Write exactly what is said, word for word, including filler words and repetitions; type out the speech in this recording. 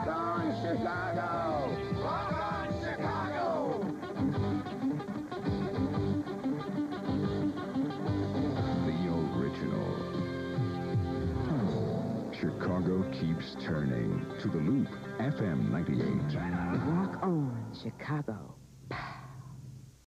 Rock on, Chicago! Rock on, Chicago! The original. Chicago keeps turning to the Loop, F M ninety-eight. Rock on, Chicago.